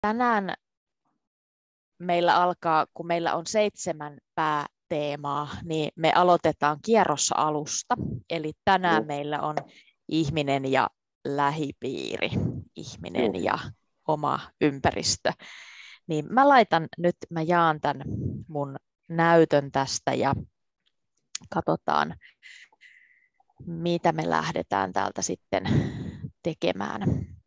Tänään meillä alkaa, kun meillä on 7 pääteemaa, niin me aloitetaan kierros alusta. Eli tänään meillä on ihminen ja lähipiiri, ihminen ja oma ympäristö. Niin mä jaan tämän mun näytön tästä ja katsotaan, mitä me lähdetään täältä sitten tekemään.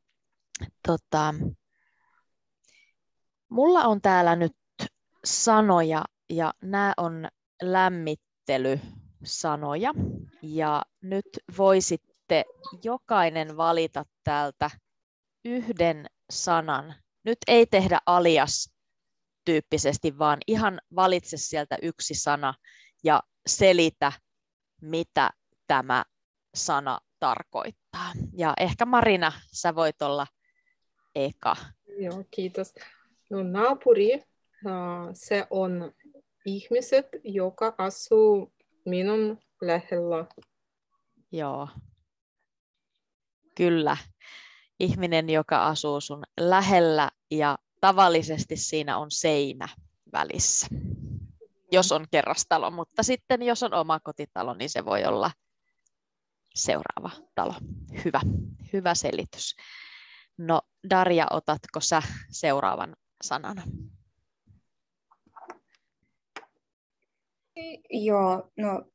Mulla on täällä nyt sanoja ja nämä on lämmittelysanoja ja nyt voisitte jokainen valita täältä yhden sanan. Nyt ei tehdä alias tyyppisesti, vaan ihan valitse sieltä yksi sana ja selitä, mitä tämä sana tarkoittaa. Ja ehkä Marina, sä voit olla eka. Joo, kiitos. No, naapuri, se on ihmiset, joka asuu minun lähellä. Joo, kyllä. Ihminen, joka asuu sun lähellä ja tavallisesti siinä on seinä välissä, jos on kerrostalo. Mutta sitten jos on omakotitalo, niin se voi olla seuraava talo. Hyvä selitys. No Darja, otatko sä seuraavan sanan? Joo, no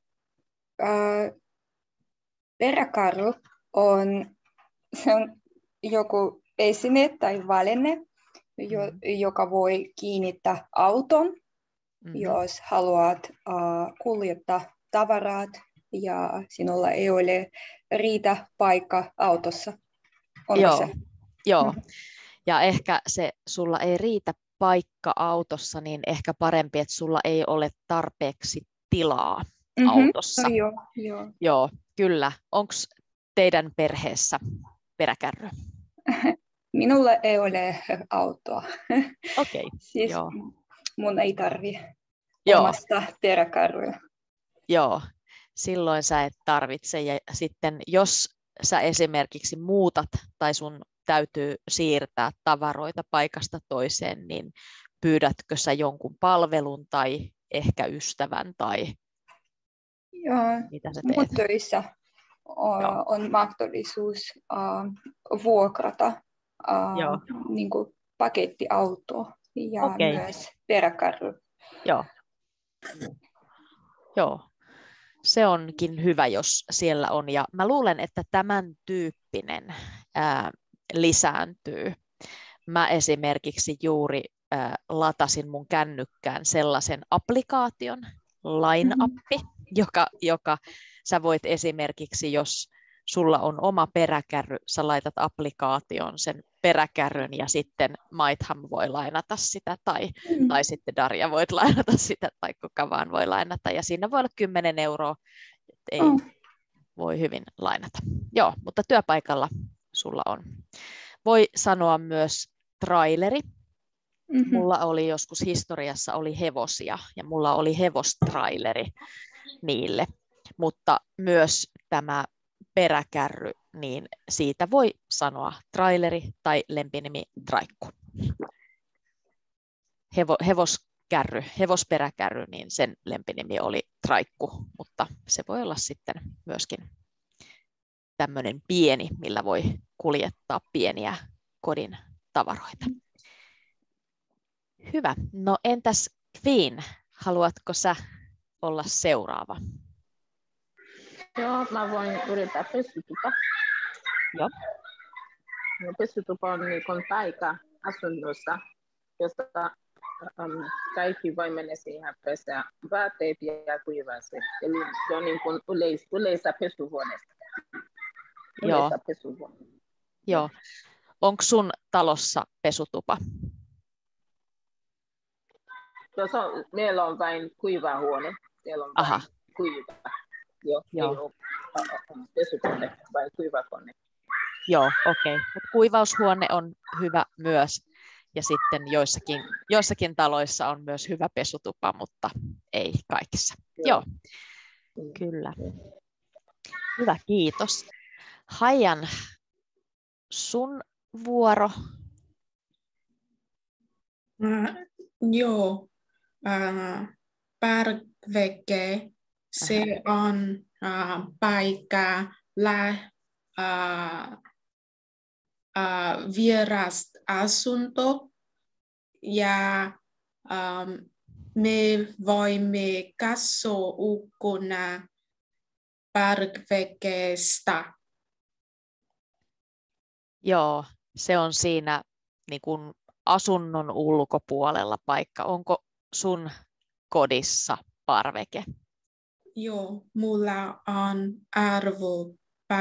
peräkaru se on joku esine tai väline, joka voi kiinnittää auton, jos haluat kuljettaa tavarat ja sinulla ei ole riitä paikka autossa. Joo. Ja ehkä sulla ei riitä paikka autossa, niin ehkä parempi, että sulla ei ole tarpeeksi tilaa autossa. Joo, kyllä. Onko teidän perheessä peräkärry? Minulla ei ole autoa. Okei. Siis mun ei tarvitse omasta peräkärryä. Joo, silloin sä et tarvitse. Ja sitten jos sä esimerkiksi muutat tai sun täytyy siirtää tavaroita paikasta toiseen, niin pyydätkö sä jonkun palvelun tai ehkä ystävän tai mitä sä teet? Mun töissä on mahdollisuus vuokrata niin kuin pakettiauto ja myös peräkärry. Joo. Se onkin hyvä, jos siellä on. Ja mä luulen, että tämän tyyppinen lisääntyy. Mä esimerkiksi juuri latasin mun kännykkään sellaisen applikaation, Line-appi, joka sä voit esimerkiksi, jos sulla on oma peräkärry, sä laitat applikaation sen peräkärryn ja sitten Maitham voi lainata sitä tai sitten Darja voit lainata sitä tai kuka vaan voi lainata ja siinä voi olla 10 €, ei voi hyvin lainata. Joo, mutta työpaikalla sulla on. Voi sanoa myös traileri. Mulla oli joskus historiassa oli hevosia ja mulla oli hevostraileri niille, mutta myös tämä peräkärry, niin siitä voi sanoa traileri tai lempinimi traikku. Hevosperäkärry, niin sen lempinimi oli traikku, mutta se voi olla sitten myöskin tämmöinen pieni, millä voi kuljettaa pieniä kodin tavaroita. Hyvä. No entäs Queen, haluatko sä olla seuraava? Joo, mä voin yrittää pesutupa. Joo. No, pesutupa on niin kuin paikka asunnossa, josta kaikki voi mennä siihen pesään vaatteet ja kuivaa se. Eli se on niin kuin yleistä pesuhuoneesta. Joo. Onko sun talossa pesutupa? Meillä on vain kuiva huone. Siellä on vain kuiva. Joo. Ei ole pesukone, vai kuivakone. Joo, okei. Kuivaushuone on hyvä myös. Ja sitten joissakin taloissa on myös hyvä pesutupa, mutta ei kaikissa. Joo, kyllä. Hyvä, kiitos. Haiyan, sun vuoro. Joo, parveke, se on paikka vieras asunto ja me voimme katsoa ulkona parvekkeesta. Joo, se on siinä niin kuin asunnon ulkopuolella paikka. Onko sun kodissa parveke? Joo, mulla on arvo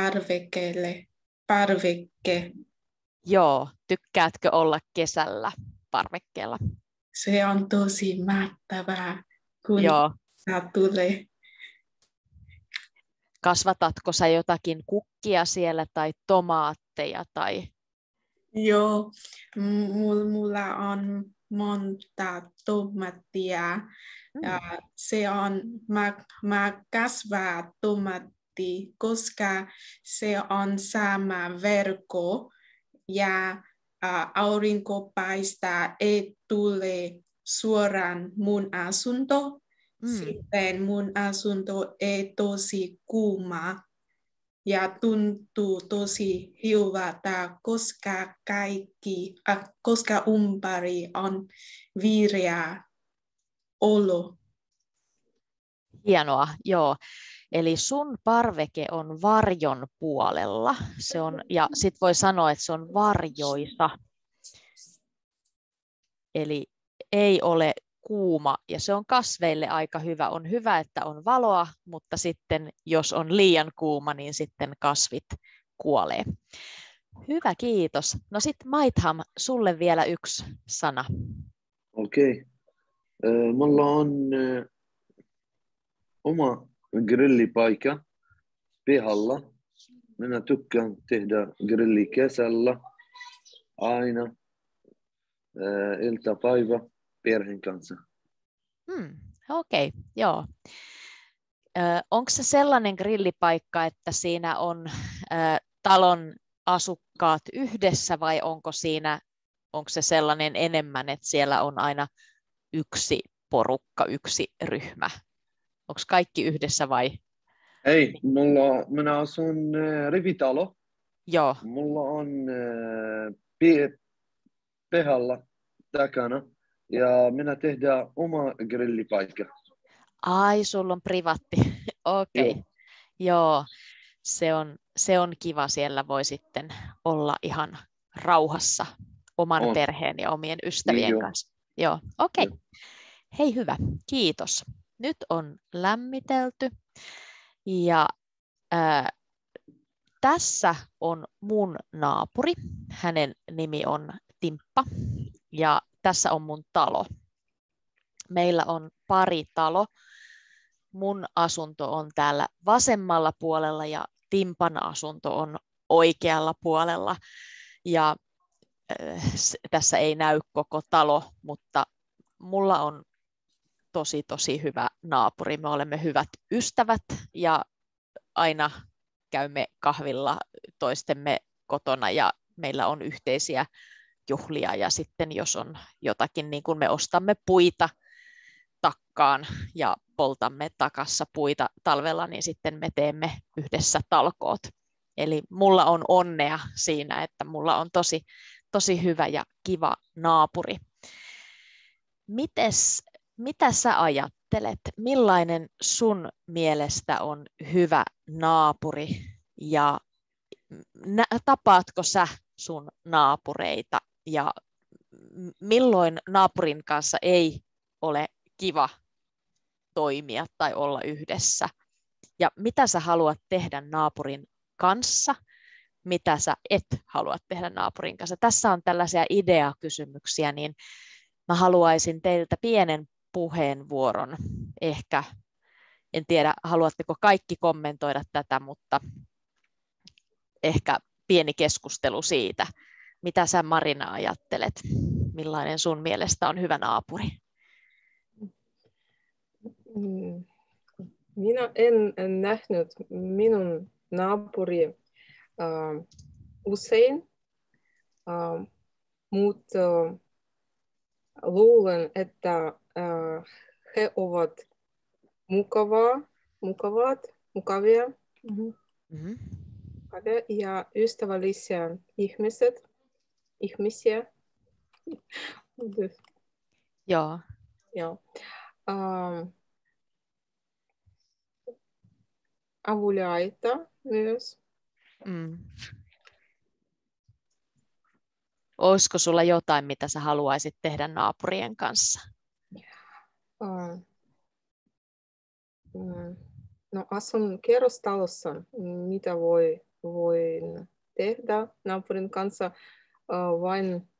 parveke. Joo, tykkäätkö olla kesällä parvekkeella? Se on tosi mahtavaa, kun Joo. tulee. Kasvatatko sä jotakin kukkia siellä tai tomaatteja? Tai... Joo, mulla on monta tomaattia. Ja se on, mä kasvaa tomaatti, koska se on sama verkko ja aurinko paistaa, ei tule suoraan mun asunto. Sitten mun asunto ei tosi kuuma ja tuntuu tosi hyvältä, koska ympäri on vihreä olo. Hienoa, joo. Eli sun parveke on varjon puolella. Se on, ja sitten voi sanoa, että se on varjoisa. Eli ei ole kuuma ja se on kasveille aika hyvä. On hyvä, että on valoa, mutta sitten jos on liian kuuma, niin sitten kasvit kuolee. Hyvä, kiitos. No sitten Maitham, sulle vielä yksi sana. Okei. Mulla on oma grillipaikka pihalla. Minä tykkään tehdä grilli kesällä aina iltapäivä perheen kanssa. Okei, joo. Onko se sellainen grillipaikka, että siinä on talon asukkaat yhdessä vai onko se sellainen enemmän, että siellä on aina yksi porukka, yksi ryhmä? Onko kaikki yhdessä vai? Ei, minä asun rivitalo. Joo. Mulla on pihalla takana ja minä tehdään oma grillipaikka. Ai, sulla on privaatti. Okei. Joo. Se on kiva, siellä voi sitten olla ihan rauhassa oman perheen ja omien ystävien kanssa. Joo, okei. Hei, hyvä. Kiitos. Nyt on lämmitelty ja tässä on mun naapuri. Hänen nimi on Timppa ja tässä on mun talo. Meillä on pari talo. Mun asunto on täällä vasemmalla puolella ja Timpan asunto on oikealla puolella. Ja tässä ei näy koko talo, mutta mulla on tosi hyvä naapuri. Me olemme hyvät ystävät ja aina käymme kahvilla toistemme kotona ja meillä on yhteisiä juhlia. Ja sitten jos on jotakin, niin kuin me ostamme puita takkaan ja poltamme takassa puita talvella, niin sitten me teemme yhdessä talkoot. Eli mulla on onnea siinä, että mulla on tosi hyvä ja kiva naapuri. Mitä sä ajattelet? Millainen sun mielestä on hyvä naapuri ja tapaatko sä sun naapureita ja milloin naapurin kanssa ei ole kiva toimia tai olla yhdessä? Ja mitä sä haluat tehdä naapurin kanssa? Mitä sä et halua tehdä naapurin kanssa? Tässä on tällaisia ideakysymyksiä, niin mä haluaisin teiltä pienen puheenvuoron. Ehkä, en tiedä, haluatteko kaikki kommentoida tätä, mutta ehkä pieni keskustelu siitä. Mitä sä, Marina, ajattelet? Millainen sun mielestä on hyvä naapuri? Minä en nähnyt minun naapuri usein, mutta luulen, että he ovat mukavia ja ystävällisiä ihmisiä. Joo. Joo. Avuliaita myös. Olisiko sulla jotain, mitä sä haluaisit tehdä naapurien kanssa? No, asun kerrostalossa. Mitä voin tehdä naapurin kanssa? Vain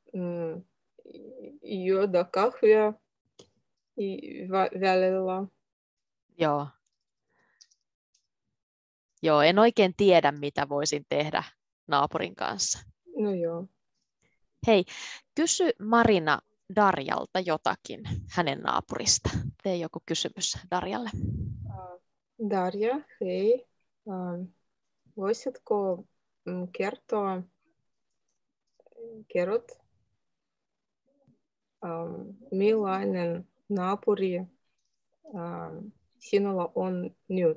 juoda kahvia välillä. Joo. Joo, en oikein tiedä, mitä voisin tehdä naapurin kanssa. No joo. Hei, kysy Marina Darjalta jotakin hänen naapurista. Tee joku kysymys Darjalle. Darja, hei. Voisitko kerrot, millainen naapuri sinulla on nyt?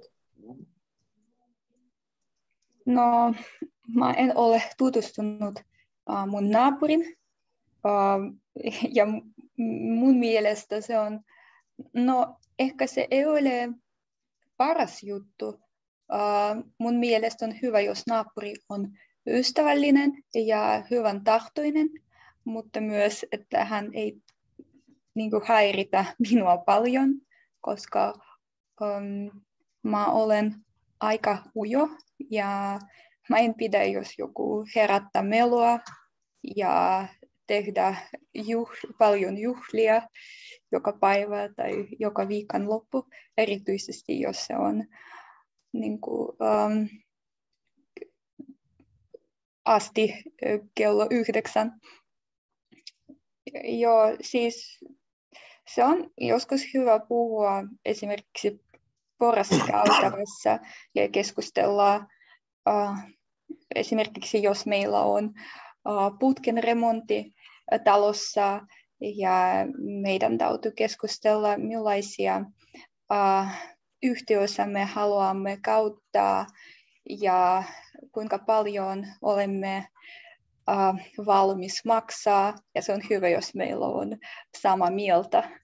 No, mä en ole tutustunut mun naapurin ja mun mielestä se on, no ehkä se ei ole paras juttu. Mun mielestä on hyvä, jos naapuri on ystävällinen ja hyvän tahtoinen, mutta myös, että hän ei häiritä minua paljon, koska mä olen aika ujo ja mä en pidä, jos joku herättää melua ja tehdä paljon juhlia joka päivä tai joka viikonloppu, erityisesti jos se on asti kello 9. Joo, siis se on joskus hyvä puhua esimerkiksi porraskäytävässä ja keskustella esimerkiksi jos meillä on putken remontti talossa ja meidän täytyy keskustella millaisia yhtiöitä me haluamme käyttää ja kuinka paljon olemme valmis maksaa ja se on hyvä, jos meillä on sama mieltä.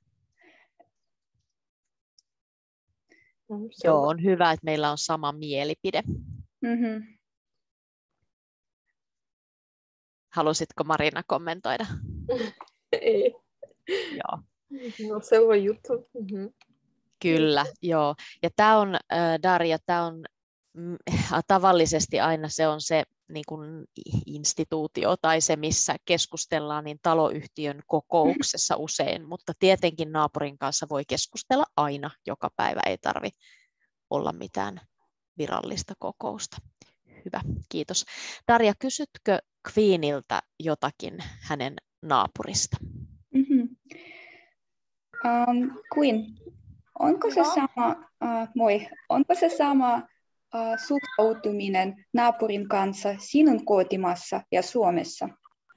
Joo, on hyvä, että meillä on sama mielipide. Mm-hmm. Halusitko Marina kommentoida? Ei. Joo. No selvä juttu. Mm-hmm. Kyllä, joo. Ja tämä on, Darja, tämä on tavallisesti aina se on se niin kuin instituutio tai se, missä keskustellaan niin taloyhtiön kokouksessa usein, mutta tietenkin naapurin kanssa voi keskustella aina, joka päivä ei tarvitse olla mitään virallista kokousta. Hyvä, kiitos. Darja, kysytkö Queeniltä jotakin hänen naapurista? Mm-hmm. Queen, onko se sama, onko se sama suhtautuminen naapurin kanssa sinun kotimaassa ja Suomessa?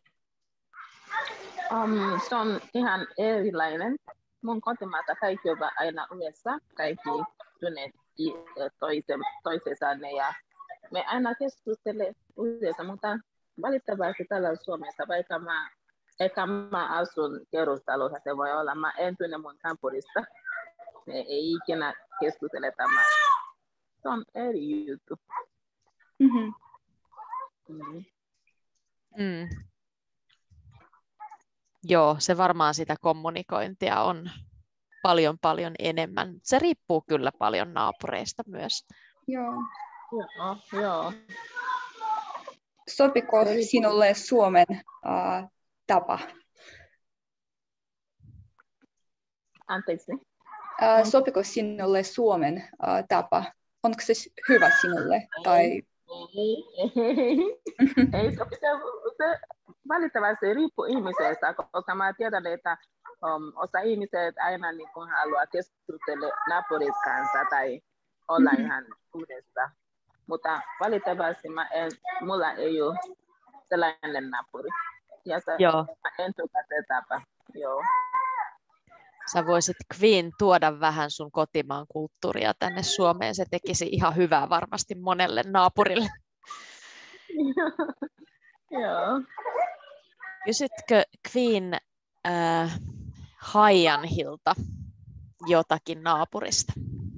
Se on ihan erilainen. Mun kotimaata kaikki ovat aina yhdessä, kaikki tunnet toisensa ja me aina keskustelemme yhdessä, mutta valitettavasti täällä Suomessa, vaikka mä asun kerrostalossa, se voi olla, mä en tunne mun naapurista. Me ei ikinä keskustele tämä. Se on eri juttu. Mm-hmm. Mm-hmm. Mm. Joo, se varmaan sitä kommunikointia on paljon enemmän. Se riippuu kyllä paljon naapureista myös. Joo. Sopiko sinulle Suomen tapa? Anteeksi? Sopiko sinulle Suomen tapa? Onko se hyvä sinulle? Tai... Ei sopi. Se valitettavasti riippuu ihmisestä, koska mä tiedän, että osa ihmiset aina niin haluaa keskustella naapurin kanssa tai olla ihan yhdessä. Mutta valitettavasti mulla ei ole sellainen naapuri. Ja se Joo. etukäteen tapa. Joo. Sä voisit Queen tuoda vähän sun kotimaan kulttuuria tänne Suomeen. Se tekisi ihan hyvää varmasti monelle naapurille. Joo. Kysytkö Queen Haiyanhilta jotakin naapurista?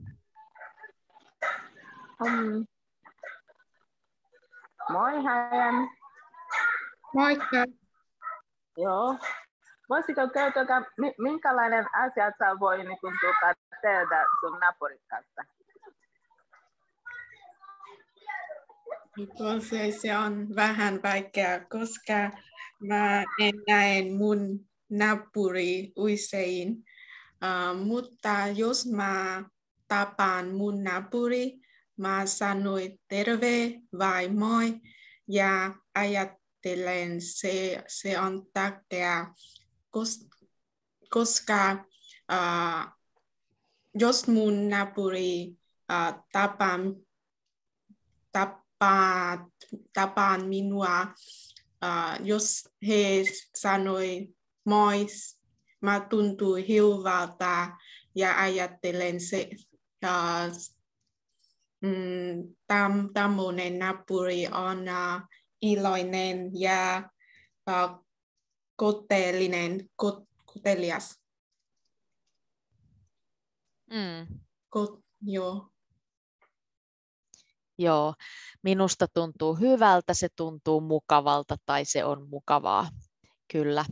Moi Häijän. Moikka. Joo. Voisitko kertoa, minkälainen asia sä voi niin kun, tehdä sun naapurin kanssa? Se on vähän vaikeaa, koska mä en näe mun naapuri usein. Mutta jos mä tapaan mun naapuri, mä sanoin terve vai moi ja ajattelen se on tärkeää, koska jos mun naapuri tapaan minua, jos he sanoi moi, mä tuntuu hyvältä ja ajattelen se, tämmöinen naapuri on iloinen ja kotelias. Joo. Joo, minusta tuntuu hyvältä, se tuntuu mukavalta tai se on mukavaa. Kyllä.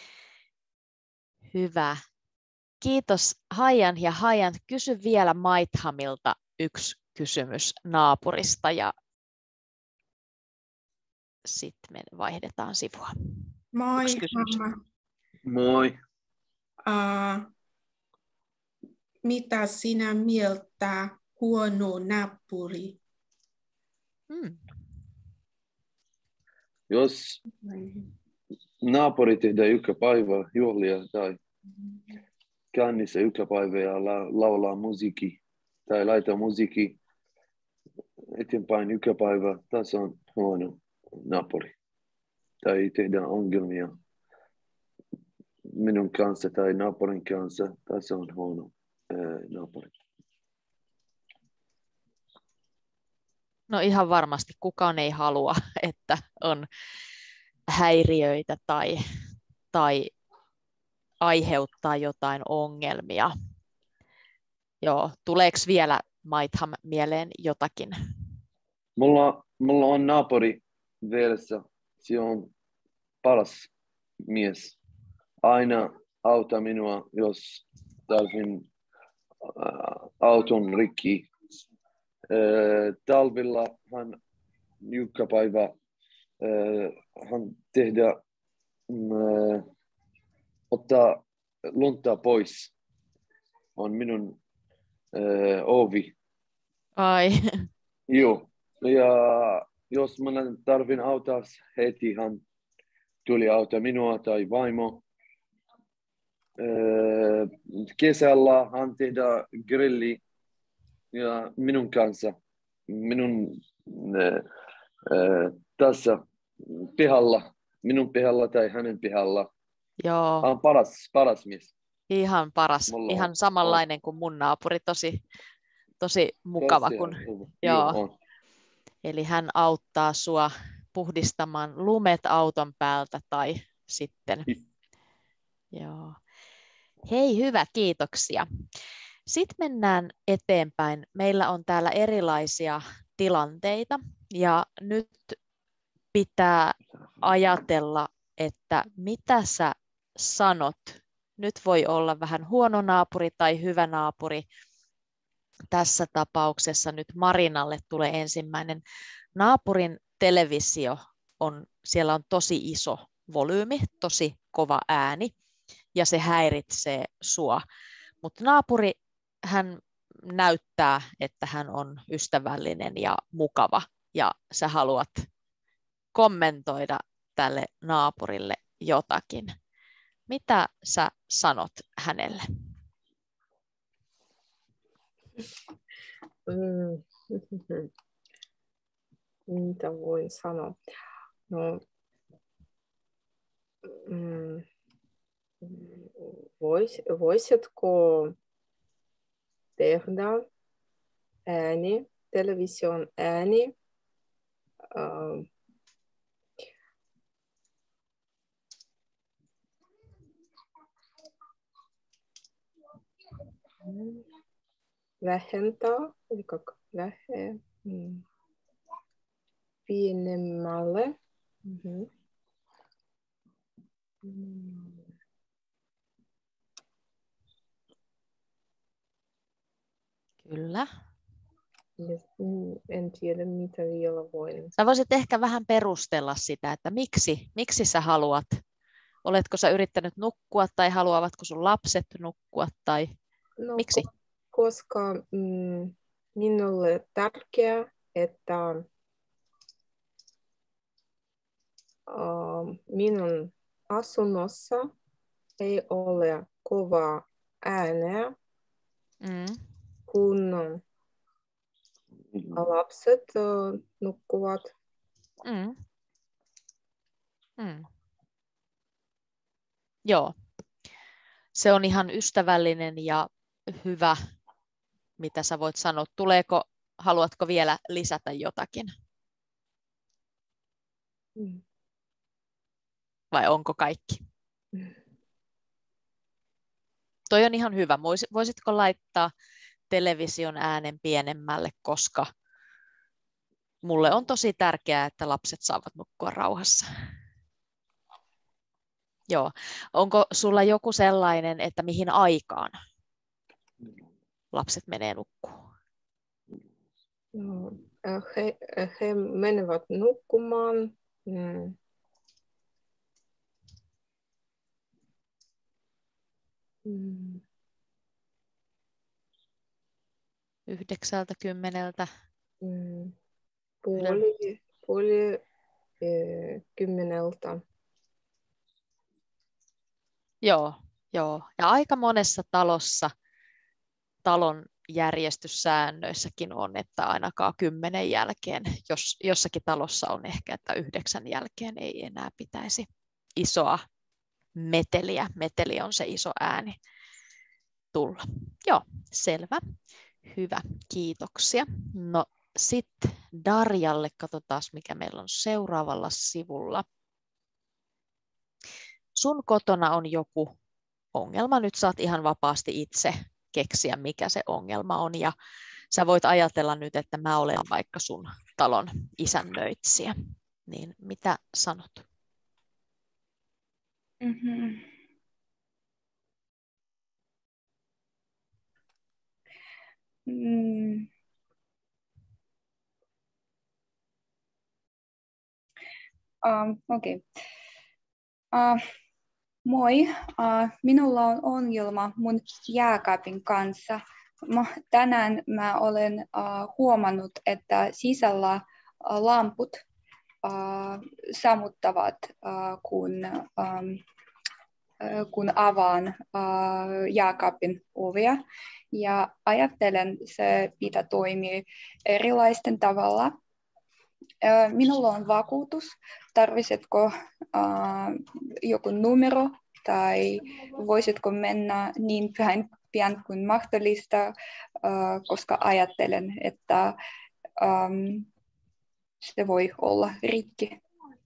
Hyvä. Kiitos Haiyan ja Haiyan. Kysy vielä Maithamilta yksi kysymys naapurista ja sitten me vaihdetaan sivua. Moi mamma. Moi. Mitä sinä mieltä huono naapuri? Jos naapuri tehdään joka päivä juhlia tai käynnissä joka päivä ja laulaa musiikki tai laittaa musiikki eteenpäin joka päivä, tässä on huono naapuri. Tai tehdään ongelmia minun kanssa tai naapurin kanssa, tässä on huono naapuri. No ihan varmasti kukaan ei halua, että on häiriöitä tai aiheuttaa jotain ongelmia. Joo, tuleeko vielä Maitham mieleen jotakin? Mulla on naapuri vieressä, se on paras mies. Aina auttaa minua, jos tarvitsen auton rikki. Talvella hän joka päivä hän ottaa lunta pois. On minun ovi. Ai. Joo. Ja jos minä tarvin auttaa heti, hän tuli auttaa minua tai vaimo. Kesällä hän tehdään grilli ja minun kanssa. Tässä pihalla, minun pihalla tai hänen pihalla. Joo. Hän on paras mies. Ihan paras, ihan samanlainen kuin mun naapuri, tosi mukava. Joo. Eli hän auttaa sua puhdistamaan lumet auton päältä tai sitten. Joo. Hei, hyvä, kiitoksia. Sitten mennään eteenpäin. Meillä on täällä erilaisia tilanteita ja nyt pitää ajatella, että mitä sä sanot. Nyt voi olla vähän huono naapuri tai hyvä naapuri. Tässä tapauksessa nyt Marinalle tulee ensimmäinen. Naapurin televisio siellä on tosi iso volyymi, tosi kova ääni ja se häiritsee sua. Mutta naapuri, hän näyttää, että hän on ystävällinen ja mukava ja sä haluat kommentoida tälle naapurille jotakin. Mitä sä sanot hänelle? Mitä voin sanoa? No, Voisitko tehdä ääni, television ääni, vähentää, eli pienemmälle. Kyllä. En tiedä, mitä vielä voin. Sä voisit ehkä vähän perustella sitä, että miksi sä haluat. Oletko sä yrittänyt nukkua tai haluavatko sun lapset nukkua tai miksi? Koska minulle tärkeää, että minun asunnossa ei ole kovaa ääneä, kun lapset nukkuvat. Joo, se on ihan ystävällinen ja hyvä, mitä sä voit sanoa. Haluatko vielä lisätä jotakin? Vai onko kaikki? Toi on ihan hyvä. Voisitko laittaa television äänen pienemmälle, koska mulle on tosi tärkeää, että lapset saavat nukkua rauhassa. Joo. Onko sulla joku sellainen, että mihin aikaan lapset menee nukkumaan? He menevät nukkumaan. 9:00. Puoli 10. Joo. Ja aika monessa talossa talon järjestyssäännöissäkin on, että ainakaan 10 jälkeen, jos jossakin talossa on ehkä, että 9 jälkeen ei enää pitäisi isoa meteliä. Meteli on se iso ääni tulla. Joo, selvä. Hyvä, kiitoksia. No sitten Darjalle, katsotaan mikä meillä on seuraavalla sivulla. Sun kotona on joku ongelma, nyt saat ihan vapaasti itse keksiä, mikä se ongelma on, ja sä voit ajatella nyt, että mä olen vaikka sun talon isännöitsijä. Niin mitä sanot? Okei. Moi, minulla on ongelma mun jääkaapin kanssa. Tänään mä olen huomannut, että sisällä lamput sammuttavat, kun avaan jääkaapin ovea. Ja ajattelen, se pitää toimia erilaisten tavalla. Minulla on vakuutus. Tarvitsitko joku numero tai voisitko mennä niin pian kuin mahdollista, koska ajattelen, että se voi olla rikki.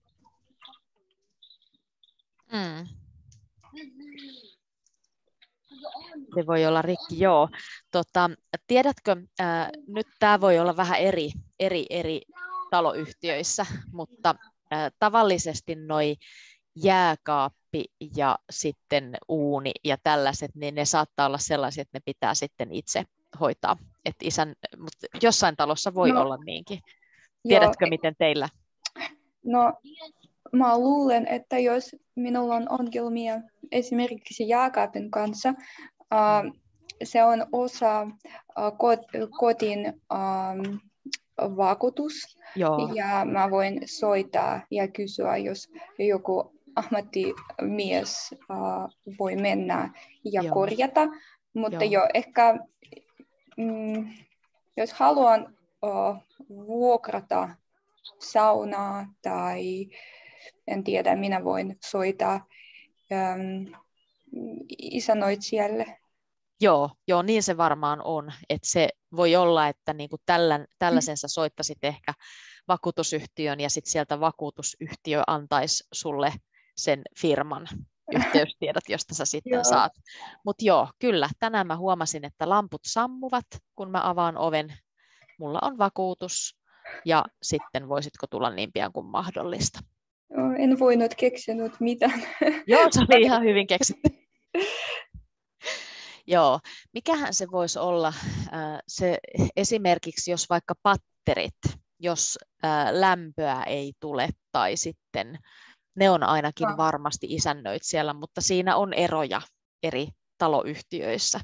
Se voi olla rikki, joo. Tiedätkö, nyt tämä voi olla vähän eri taloyhtiöissä, mutta tavallisesti noi jääkaappi ja sitten uuni ja tällaiset, niin ne saattaa olla sellaisia, että ne pitää sitten itse hoitaa. Mutta jossain talossa voi olla niinkin. Tiedätkö, miten teillä? No, mä luulen, että jos minulla on ongelmia esimerkiksi jääkaapin kanssa, se on osa kotin vakuutus. Joo. Ja mä voin soittaa ja kysyä, jos joku ammattimies voi mennä ja korjata. Mutta ehkä jos haluan vuokrata saunaa tai en tiedä, minä voin soittaa isännöitsijälle. Joo, niin se varmaan on. Että se voi olla, että niinku tällaisen sä soittasit ehkä vakuutusyhtiön ja sitten sieltä vakuutusyhtiö antaisi sulle sen firman yhteystiedot, josta sä sitten saat. Mutta joo, kyllä, tänään mä huomasin, että lamput sammuvat, kun mä avaan oven. Mulla on vakuutus ja sitten voisitko tulla niin pian kuin mahdollista. En voinut keksinyt mitään. Joo, se oli ihan hyvin keksitty. Joo, mikähän se voisi olla se esimerkiksi, jos vaikka patterit, jos lämpöä ei tule tai sitten ne on ainakin varmasti isännöitsijällä, mutta siinä on eroja eri taloyhtiöissä.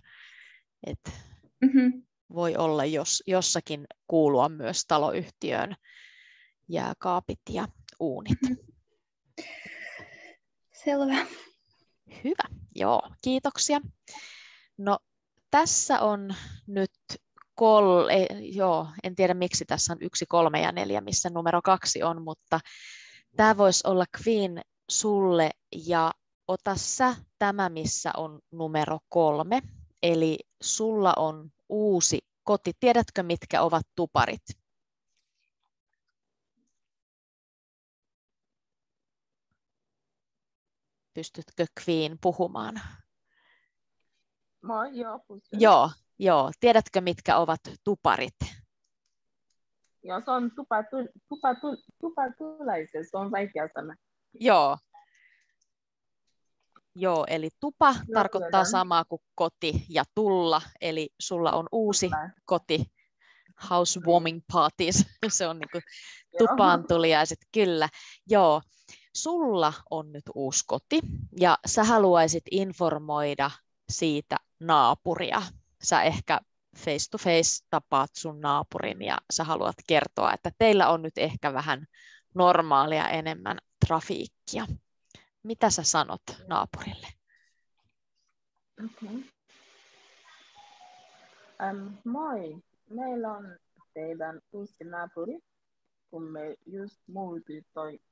Voi olla jossakin kuulua myös taloyhtiöön jääkaapit ja uunit. Selvä. Hyvä, joo, kiitoksia. No tässä on nyt en tiedä miksi tässä on 1, 3 ja 4, missä numero 2 on, mutta tämä voisi olla Queen sulle ja ota sä tämä, missä on numero 3. Eli sulla on uusi koti. Tiedätkö, mitkä ovat tuparit? Pystytkö Queen puhumaan? Joo. Tiedätkö, mitkä ovat tuparit? Joo, se on tupatulaisen, se on vaikea sana. Joo, eli tupa tarkoittaa samaa kuin koti ja tulla, eli sulla on uusi koti, housewarming parties, se on niinku tupaan tuliaiset, kyllä. Joo, sulla on nyt uusi koti ja sä haluaisit informoida siitä naapuria. Sä ehkä face to face tapaat sun naapurin ja sä haluat kertoa, että teillä on nyt ehkä vähän normaalia enemmän trafiikkia. Mitä sä sanot naapurille? Okay. Moi, meillä on teidän uusi naapuri, kun me just muutin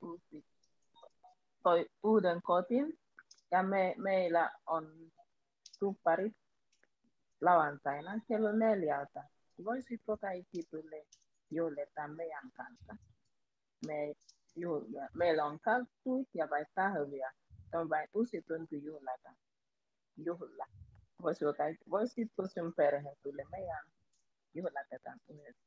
toi uuden kotiin ja meillä on tupparit lauantaina kello 4. Voisitko kaikki tulla juhletaan meidän kanssa? Meillä on kalkkuja ja vai kahvia. Se on vain 1 tunti juhla. Voisitko sun perhe tulla meidän juhlatetaan yhdessä?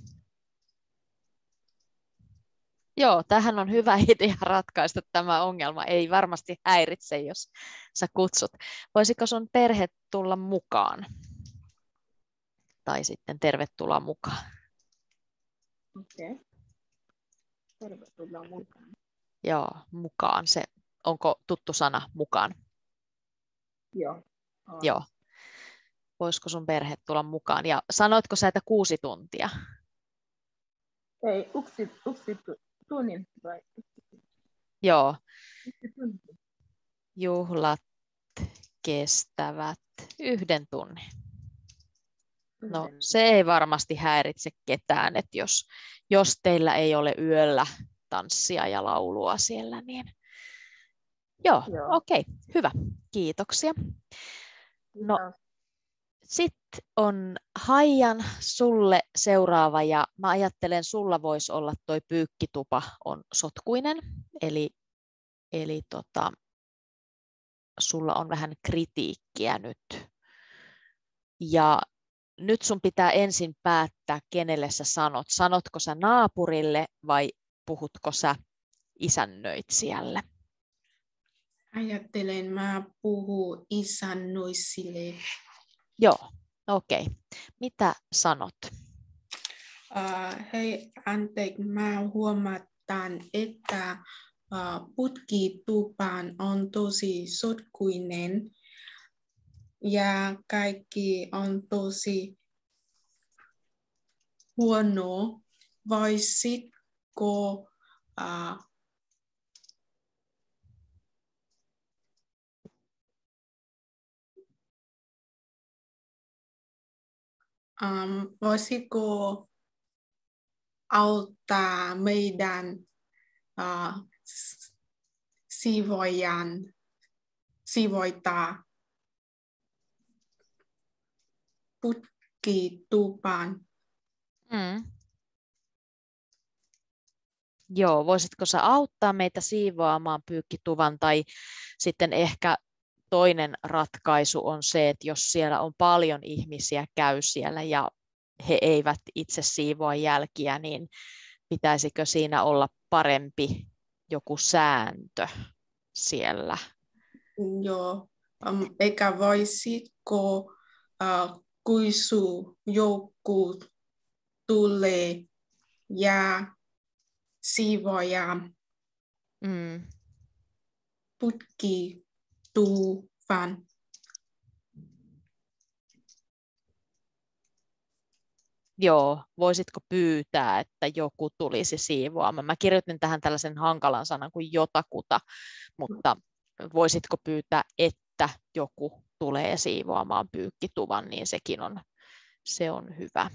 Joo, tähän on hyvä idea ratkaista tämä ongelma. Ei varmasti häiritse, jos sä kutsut. Voisiko sun perhe tulla mukaan? Tai sitten tervetuloa mukaan. Okei. Tervetuloa mukaan. Joo, mukaan. Onko tuttu sana mukaan? Joo. Joo. Voisiko sun perhe tulla mukaan? Ja sanoitko sä, että 6 tuntia? Ei, yksi tunnin vai? Joo. Juhlat kestävät 1 tunnin. No, se ei varmasti häiritse ketään, että jos teillä ei ole yöllä tanssia ja laulua siellä, niin joo. Okei, hyvä. Kiitoksia. No, sitten on Haijan sulle seuraava, ja mä ajattelen, sulla voisi olla toi pyykkitupa on sotkuinen, eli sulla on vähän kritiikkiä nyt. Ja nyt sun pitää ensin päättää, kenelle sä sanot. Sanotko sä naapurille vai puhutko sä isännöitsijälle? Ajattelen, mä puhun isännöitsijälle. Joo, okei. Mitä sanot? Hei, anteeksi, mä huomataan, että putkitupaan on tosi sotkuinen ja kaikki on tosi huono. Voisitko auttaa meidän siivoittaa putkitupan. Joo, voisitko sä auttaa meitä siivoamaan pyykkituvan, tai sitten ehkä toinen ratkaisu on se, että jos siellä on paljon ihmisiä käy siellä ja he eivät itse siivoa jälkiä, niin pitäisikö siinä olla parempi joku sääntö siellä? Joo, eikä voisitko kuisu tulee ja siivoja putkituvan. Joo, voisitko pyytää, että joku tulisi siivoamaan? Mä kirjoitin tähän tällaisen hankalan sanan kuin jotakuta, mutta voisitko pyytää, että joku tulee siivoamaan pyykkituvan, niin se on hyvä.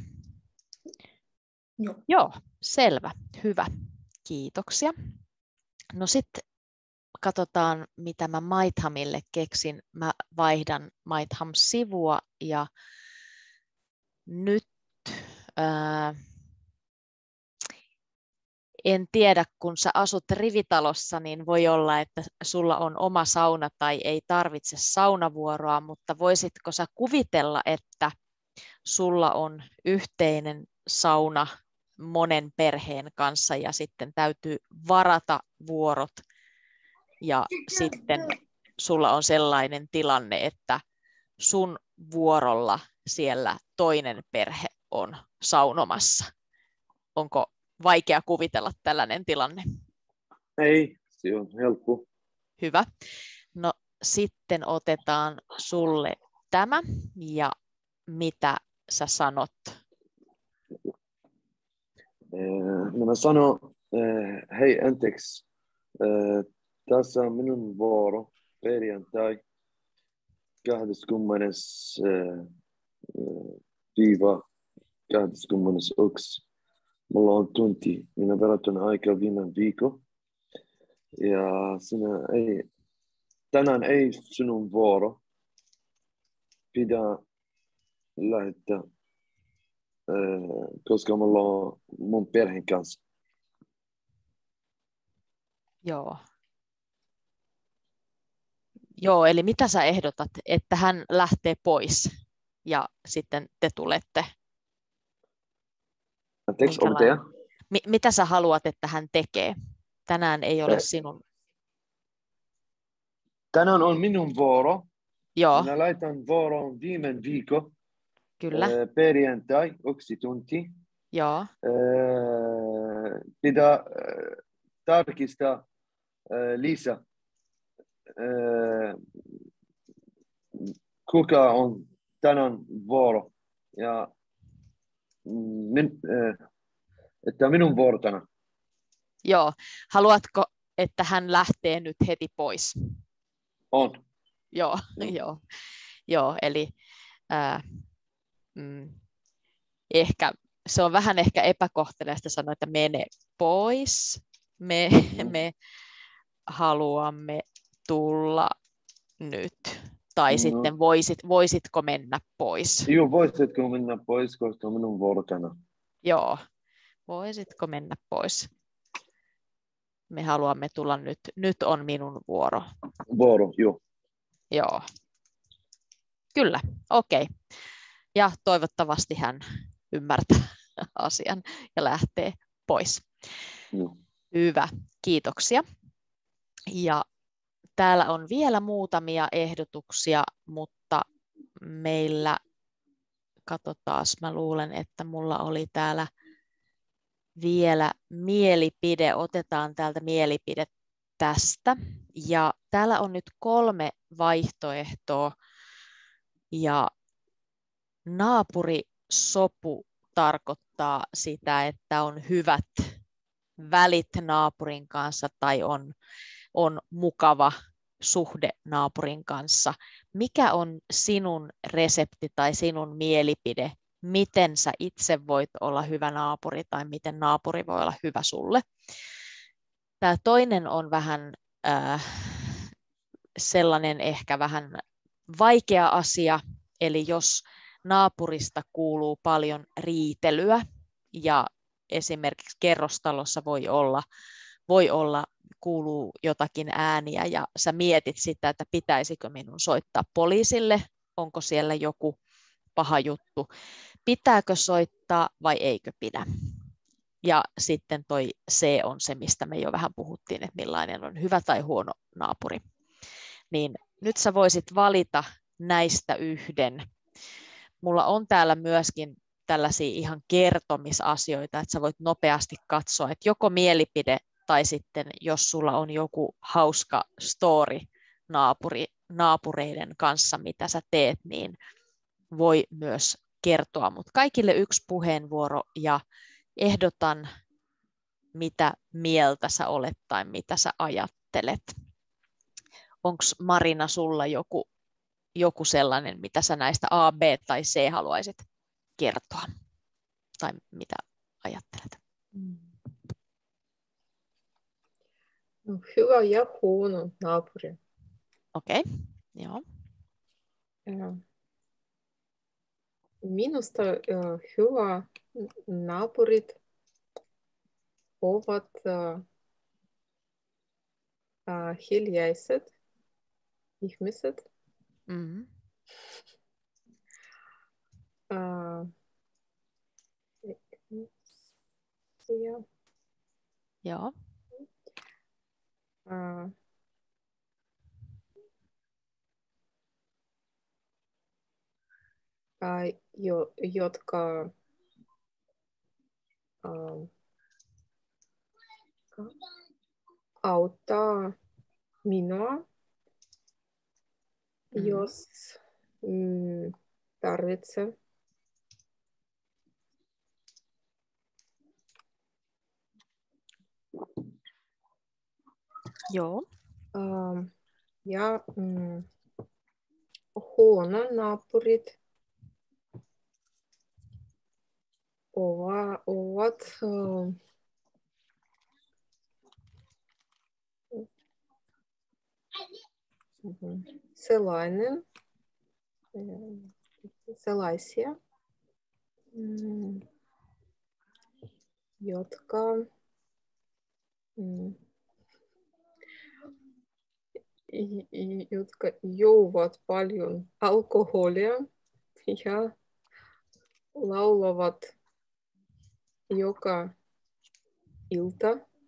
Joo, selvä, hyvä. Kiitoksia. No sitten katsotaan, mitä mä Maithamille keksin. Mä vaihdan Maitham-sivua ja nyt en tiedä, kun sä asut rivitalossa, niin voi olla, että sulla on oma sauna tai ei tarvitse saunavuoroa, mutta voisitko sä kuvitella, että sulla on yhteinen sauna monen perheen kanssa ja sitten täytyy varata vuorot ja sitten sulla on sellainen tilanne, että sun vuorolla siellä toinen perhe on saunomassa. Onko vaikea kuvitella tällainen tilanne? Ei, se on helppo. Hyvä. No sitten otetaan sulle tämä ja mitä sä sanot? No mä sanon, hei anteeksi, tässä on minun vuoro perjantai 20. 21. Mulla on tunti. Minä verrattun aika viime viikon. Ja tänään ei sinun vuoro. Pitää lähettää, koska mulla on mun perheen kanssa. Joo, eli mitä sä ehdotat, että hän lähtee pois ja sitten te tulette? Mitä sä haluat, että hän tekee? Tänään ei ole sinun. Tänään on minun vuoro. Joo. Minä laitan vuoron viime viikon. Kyllä. Perjantai, 1 tunti. Joo. Pitää tarkistaa lisää. Kuka on tänään vuoro ja että minun vuoro tänään. Joo. Haluatko, että hän lähtee nyt heti pois? On. Joo, eli ehkä se on vähän ehkä epäkohteliasta sanoa, että mene pois. Me haluamme tulla nyt. Tai sitten voisitko mennä pois? Joo, voisitko mennä pois, koska minun vuoro tänään. Joo, voisitko mennä pois? Me haluamme tulla nyt. Nyt on minun vuoro. Vuoro, joo. Joo. Kyllä, okei. Ja toivottavasti hän ymmärtää asian ja lähtee pois. Joo. Hyvä, kiitoksia. Ja täällä on vielä muutamia ehdotuksia, mutta meillä, katsotaas, mä luulen, että mulla oli täällä vielä mielipide. Otetaan täältä mielipide tästä. Ja täällä on nyt 3 vaihtoehtoa. Ja naapurisopu tarkoittaa sitä, että on hyvät välit naapurin kanssa tai on mukava suhde naapurin kanssa. Mikä on sinun resepti tai sinun mielipide? Miten sä itse voit olla hyvä naapuri tai miten naapuri voi olla hyvä sulle? Tämä toinen on vähän sellainen ehkä vähän vaikea asia, eli jos naapurista kuuluu paljon riitelyä ja esimerkiksi kerrostalossa kuuluu jotakin ääniä ja sä mietit sitä, että pitäisikö minun soittaa poliisille, onko siellä joku paha juttu, pitääkö soittaa vai eikö pidä. Ja sitten toi C on se, mistä me jo vähän puhuttiin, että millainen on hyvä tai huono naapuri. Niin nyt sä voisit valita näistä yhden. Mulla on täällä myöskin tällaisia ihan kertomisasioita, että sä voit nopeasti katsoa, että joko mielipide tai sitten jos sulla on joku hauska story naapureiden kanssa, mitä sä teet, niin voi myös kertoa. Mutta kaikille yksi puheenvuoro ja ehdotan, mitä mieltä sä olet tai mitä sä ajattelet. Onko Marina sulla joku sellainen, mitä sä näistä A, B tai C haluaisit kertoa? Tai mitä ajattelet? No, hyvä ja huono naapuri. Okei, joo. Minusta hyvä naapurit ovat hiljaiset ihmiset. Mm-hmm. Joo. Jotka auttaa minua, jos tarvitsee. Joo. Ja huono naapurit ovat sellaisia, jotka juovat paljon alkoholia ja laulavat joka ilta.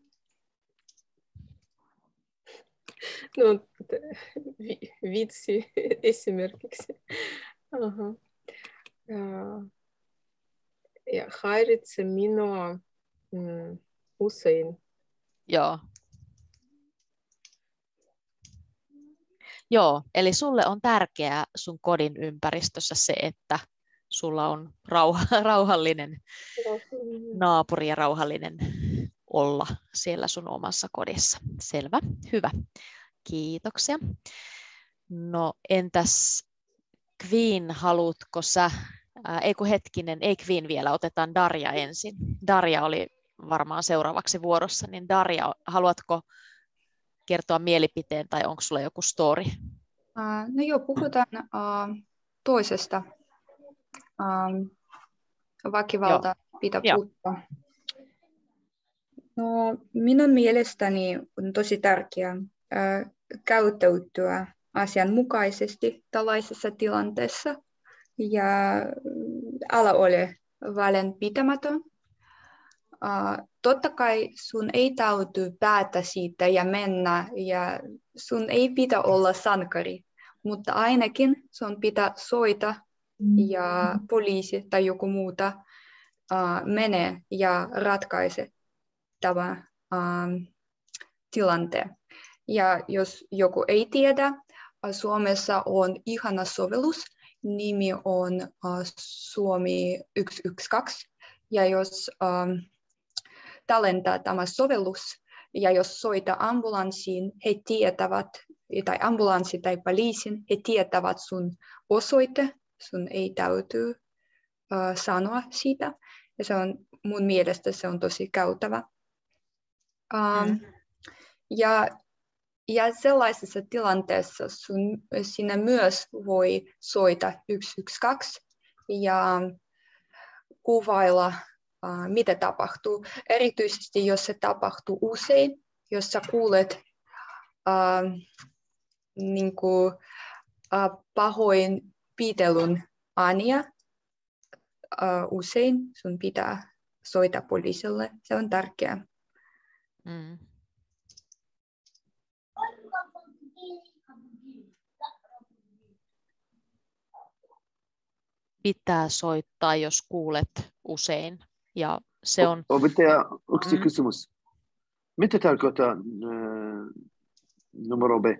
No, vitsi esimerkiksi. Aha. Ja häiritsee minua usein. Joo. Joo, eli sulle on tärkeää sun kodin ympäristössä se, että sulla on rauhallinen naapuri ja rauhallinen olla siellä sun omassa kodissa. Selvä, hyvä. Kiitoksia. No entäs Queen, haluatko sä, ei Queen vielä, otetaan Darja ensin. Darja oli varmaan seuraavaksi vuorossa, niin Darja, haluatko kertoa mielipiteen tai onko sulla joku story? No joo, puhutaan toisesta. Väkivalta pitää puuttua. No, minun mielestäni on tosi tärkeää käyttäytyä asianmukaisesti tällaisessa tilanteessa ja älä ole välinpitämätön. Totta kai sun ei täytyy päätä siitä ja mennä ja sun ei pitää olla sankari, mutta ainakin sun pitää soita ja poliisi tai joku muuta menee ja ratkaise tämä tilanteen. Ja jos joku ei tiedä, Suomessa on ihana sovellus, nimi on Suomi 112. Ja jos tallentaa tämä sovellus ja jos soita ambulanssiin, he tietävät, tai ambulanssi tai poliisin, he tietävät sun osoite, sun ei täytyy sanoa siitä. Ja se on, mun mielestä se on tosi käytävä. Ja Ja sellaisessa tilanteessa sinä myös voi soita 112 ja kuvailla, mitä tapahtuu. Erityisesti jos se tapahtuu usein, jos sä kuulet niin kuin, pahoinpitelyn ääniä usein, sun pitää soittaa poliisille. Se on tärkeää. Mm. Pitää soittaa, jos kuulet usein. Ja se on... Opettaja, yksi kysymys. Mitä tarkoittaa numero B?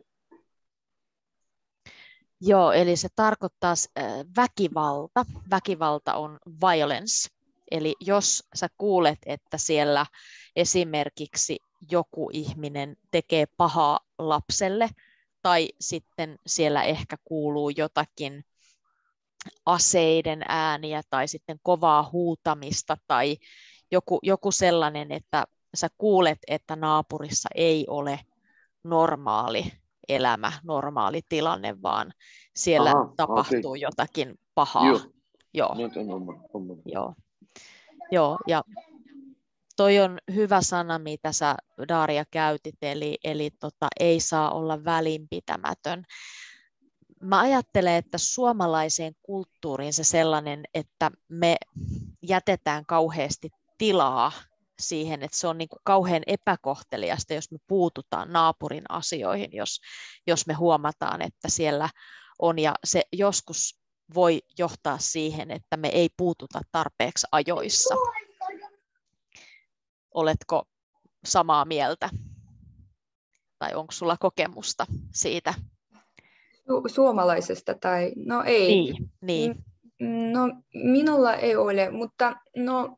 Joo, eli se tarkoittaa väkivalta. Väkivalta on violence. Eli jos sä kuulet, että siellä esimerkiksi joku ihminen tekee pahaa lapselle, tai sitten siellä ehkä kuuluu jotakin aseiden ääniä, tai sitten kovaa huutamista, tai joku sellainen, että sä kuulet, että naapurissa ei ole normaali elämä, normaali tilanne, vaan siellä tapahtuu jotakin pahaa. Joo. Joo, ja toi on hyvä sana, mitä sä, Daria, käytit, eli ei saa olla välinpitämätön. Mä ajattelen, että suomalaiseen kulttuuriin se sellainen, että me jätetään kauheasti tilaa siihen, että se on niin kuin kauhean epäkohteliasta, jos me puututaan naapurin asioihin, jos me huomataan, että siellä on, ja se joskus voi johtaa siihen, että me ei puututa tarpeeksi ajoissa. Oletko samaa mieltä? Tai onko sulla kokemusta siitä? Suomalaisesta tai no ei. Niin. No minulla ei ole, mutta no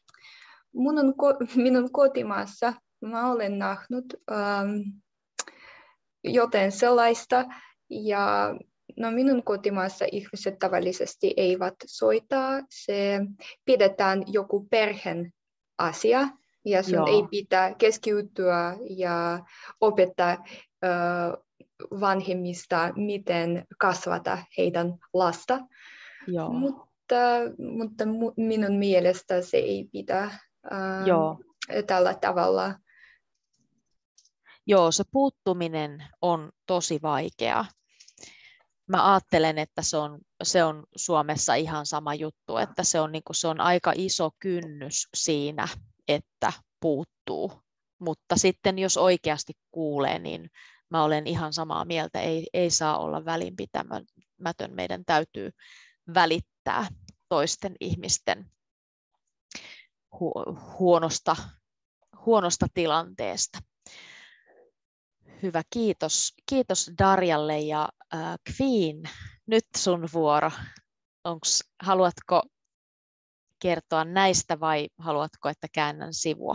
minun kotimaassa mä olen nähnyt joten sellaista, ja no minun kotimaassa ihmiset tavallisesti eivät soittaa, se pidetään joku perheen asia, ja sun ei pitää keskittyä ja opettaa vanhemmista, miten kasvata heidän lasta. Mutta minun mielestä se ei pitää tällä tavalla. Joo, se puuttuminen on tosi vaikeaa. Mä ajattelen, että se on Suomessa ihan sama juttu, että se on aika iso kynnys siinä, että puuttuu. Mutta sitten jos oikeasti kuulee, niin mä olen ihan samaa mieltä. Ei saa olla välinpitämätön. Meidän täytyy välittää toisten ihmisten huonosta tilanteesta. Hyvä, kiitos Darjalle, ja Queen, nyt sun vuoro. Haluatko kertoa näistä vai haluatko, että käännän sivua?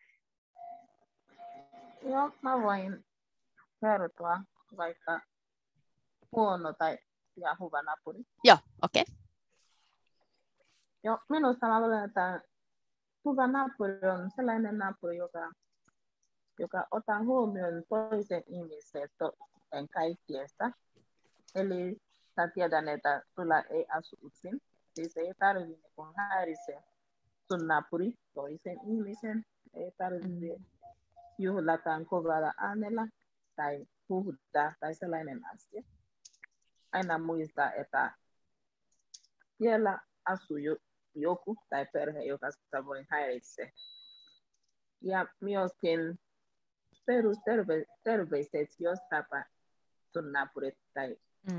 Joo, mä voin kertoa vaikka huono tai ja hyvä naapuri. Joo, okei. Okay. Joo, minusta mä luulen, että hyvä naapuri on sellainen naapuri, joka ottaa huomioon toisen ihmisen kaikkiesta. Eli sä tiedän, että sulla ei asu yksin. Siis ei tarvitse häiritä sun naapuri toisen ihmisen. Ei tarvitse juhlataan kovalla äänellä tai puhuta tai sellainen asia. Aina muista, että siellä asuu joku tai perhe, joka sitä voi häiritse. Ja myöskin perusterveiset, jos tapaa sun naapurit tai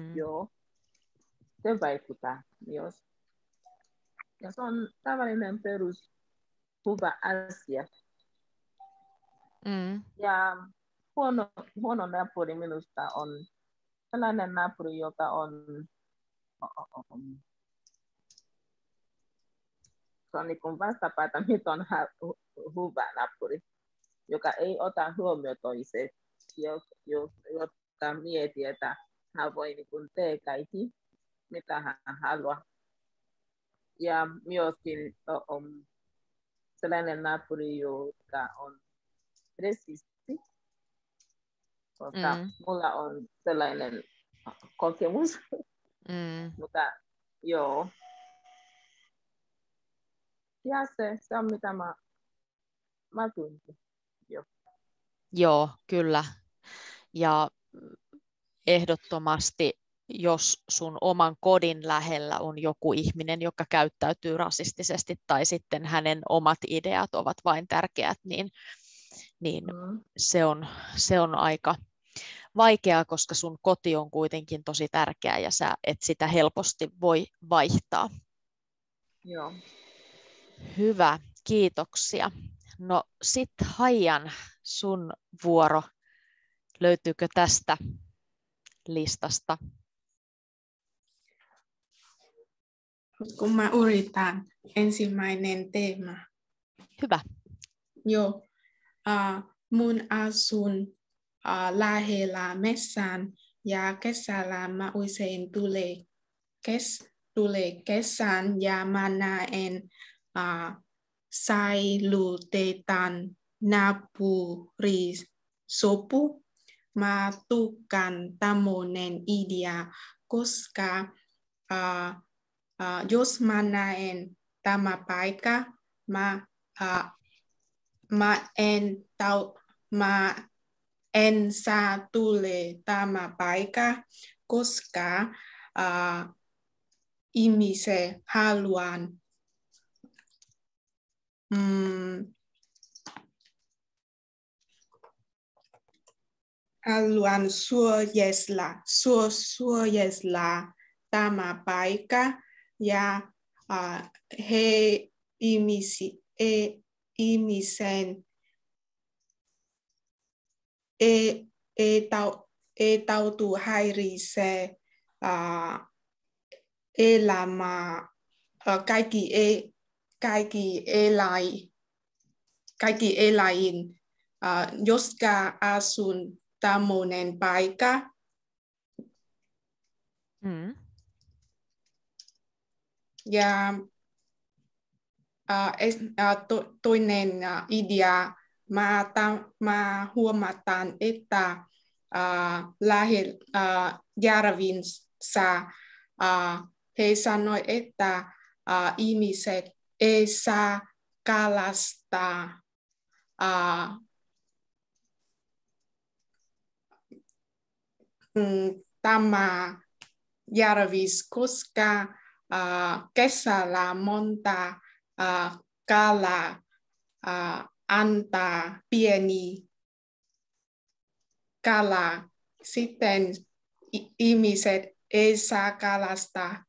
se vaikuttaa myös. Ja se on tavallinen hyvä asia. Ja huono naapuri minusta on sellainen naapuri, joka on se on niin kuin vastapäätä, mitä on hyvä naapuri, joka ei ota huomioon toiset, jotta miettii, että hän voi niin kuin tehdä kaikki, mitä hän haluaa. Ja myöskin on sellainen naapuri, joka on resisti. koska mulla on sellainen kokemus. Mutta joo. Ja se on mitä mä tunsin. Joo, kyllä. Ja ehdottomasti, jos sun oman kodin lähellä on joku ihminen, joka käyttäytyy rasistisesti, tai sitten hänen omat ideat ovat vain tärkeät, niin se on aika vaikeaa, koska sun koti on kuitenkin tosi tärkeä ja sä et sitä helposti voi vaihtaa. Joo. Hyvä, kiitoksia. No sit Haiyan, sun vuoro. Löytyykö tästä listasta? Kun mä yritän ensimmäinen teema. Hyvä. Joo. Mun asun lähellä metsään ja kesällä mä usein tulee kesään ja mä näen säilytetään naapurisopu. Mä tykkään tämmöinen idea, koska jos mä näen tämä paikka, mä en saa tule tämä paikka, koska ihmiset haluan suojella tämä paikka ja ihmisen ei tautu häirise elämää, kaikki eläin, joska asun tämmöinen paikka. Ja toinen idea, mä huomataan, että lähellä järvinsä he sanoi, että ihmiset ei saa kalastaa tämä järvis, koska kesällä monta kalaa antaa pieni kala. Sitten ihmiset ei saa kalastaa.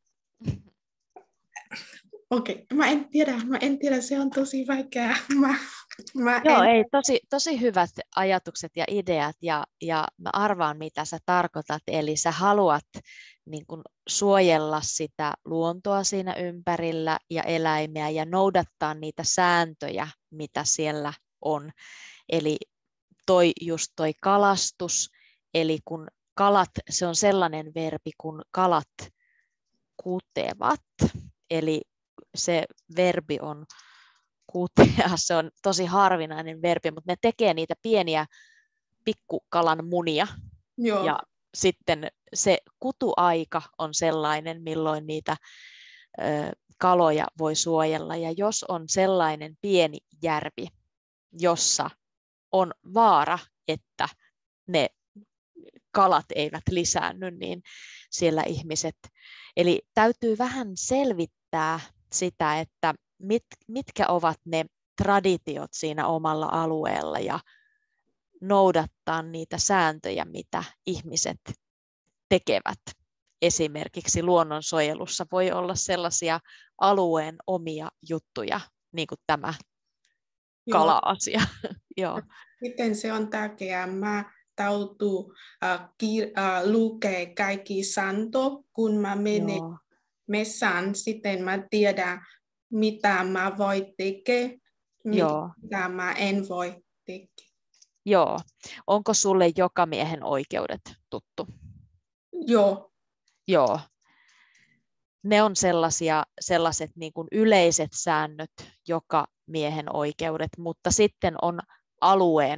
Okei, mä en tiedä, se on tosi vaikeaa. Joo, tosi hyvät ajatukset ja ideat ja mä arvaan, mitä sä tarkoitat. Eli sä haluat niin kun suojella sitä luontoa siinä ympärillä ja eläimiä ja noudattaa niitä sääntöjä, mitä siellä on. Eli toi kalastus, eli kun kalat, se on sellainen verbi, kun kalat kutevat, eli se verbi on kutea, se on tosi harvinainen verbi, mutta ne tekee niitä pieniä pikkukalan munia. Joo. Ja sitten se kutuaika on sellainen, milloin niitä kaloja voi suojella. Ja jos on sellainen pieni järvi, jossa on vaara, että ne kalat eivät lisäänny, niin siellä ihmiset, eli täytyy vähän selvittää sitä, että mitkä ovat ne traditiot siinä omalla alueella ja noudattaa niitä sääntöjä, mitä ihmiset tekevät. Esimerkiksi luonnonsuojelussa voi olla sellaisia alueen omia juttuja, niin kuin tämä kala-asia. Joo. Miten se on tärkeää? Mä täytyy lukea kaikki santo, kun mä menen messään. Sitten mä tiedän, mitä mä voin tehdä, mitä mä en voi tehdä. Joo. Onko sulle jokamiehen oikeudet tuttu? Joo. Joo. Ne on sellaiset niin kuin yleiset säännöt, jokamiehen oikeudet, mutta sitten on alueen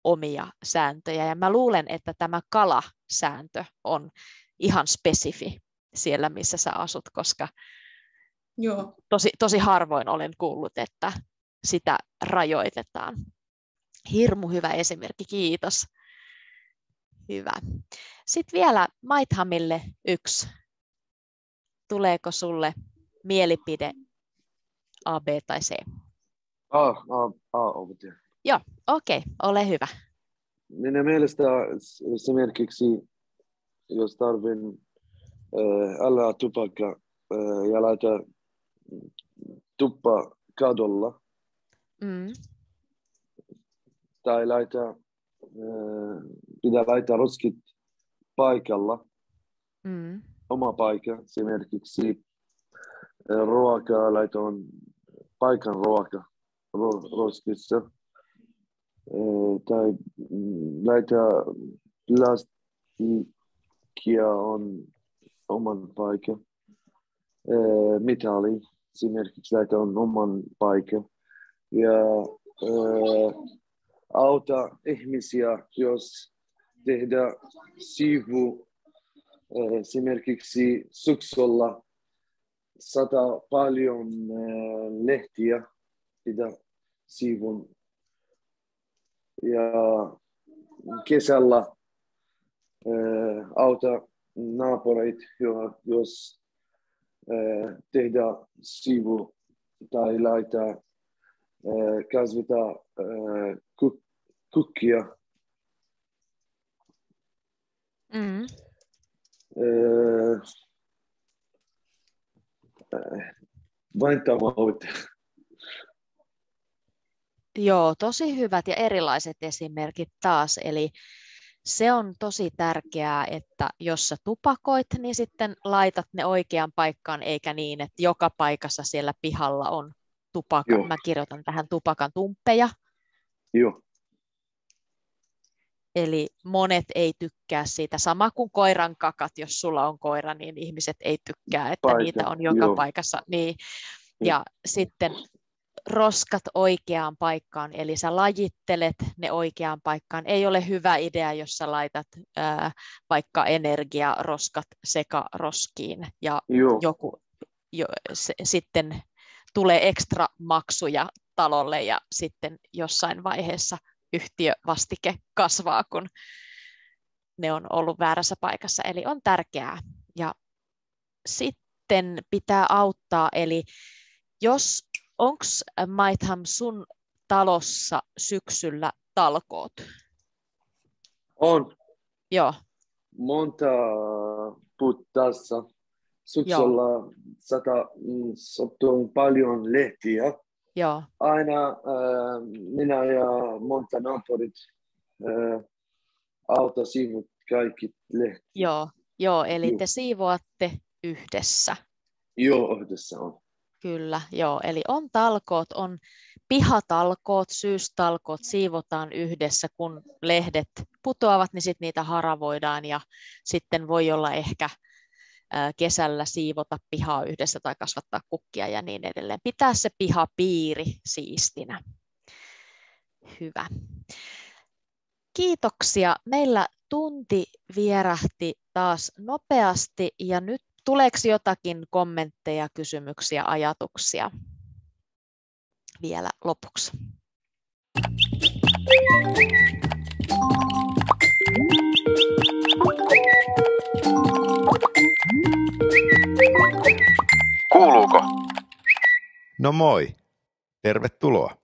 omia sääntöjä. Ja mä luulen, että tämä kalasääntö on ihan spesifi siellä, missä sä asut, koska Joo. tosi harvoin olen kuullut, että sitä rajoitetaan. Hirmu hyvä esimerkki, kiitos. Hyvä. Sitten vielä Maithamille yksi. Tuleeko sulle mielipide A, B tai C? A opettaa. Joo, okei, ole hyvä. Minun mielestä esimerkiksi, jos tarvin älä tupakka ja laita tuppa kadolla, tai pitää laittaa roskit paikalla, oma paikka, esimerkiksi ruokaa laitoin paikan roskissa, tai laittaa plastikkia on oman paikan, metalli, esimerkiksi laittaa on oman paikan, ja auta ihmisiä, jos tehdään sivu esimerkiksi syksyllä sataa paljon lehtiä pitää sivun ja kesällä auta naapureit, jos tehdään sivu tai laittaa kasvita kukkia. Vain tämä on. Joo, tosi hyvät ja erilaiset esimerkit taas. Eli se on tosi tärkeää, että jos sä tupakoit, niin sitten laitat ne oikeaan paikkaan, eikä niin, että joka paikassa siellä pihalla on tupakka. Joo. Mä kirjoitan tähän tupakan tumppeja. Joo. Eli monet ei tykkää siitä. Sama kuin koiran kakat, jos sulla on koira, niin ihmiset ei tykkää, että niitä on joka paikassa. Niin. Ja sitten roskat oikeaan paikkaan, eli sä lajittelet ne oikeaan paikkaan. Ei ole hyvä idea, jos sä laitat vaikka energiaroskat sekaroskiin ja sitten tulee ekstra maksuja talolle ja sitten jossain vaiheessa yhtiövastike kasvaa, kun ne on ollut väärässä paikassa. Eli on tärkeää. Ja sitten pitää auttaa, eli onko Maitham sun talossa syksyllä talkoot? On. Joo. Monta puttassa. Syksyllä sattuu paljon lehtiä. Joo. Aina minä ja monta naapurit auta siivut kaikki lehtiä. Joo, eli te siivoatte yhdessä. Joo, yhdessä on. Kyllä, joo. Eli on talkoot, on pihatalkoot, syystalkoot, siivotaan yhdessä, kun lehdet putoavat, niin sitten niitä haravoidaan ja sitten voi olla ehkä kesällä siivota pihaa yhdessä tai kasvattaa kukkia ja niin edelleen. Pitää se pihapiiri siistinä. Hyvä. Kiitoksia. Meillä tunti vierähti taas nopeasti ja nyt tuleeko jotakin kommentteja, kysymyksiä, ajatuksia vielä lopuksi? Kuuluuko? No moi. Tervetuloa.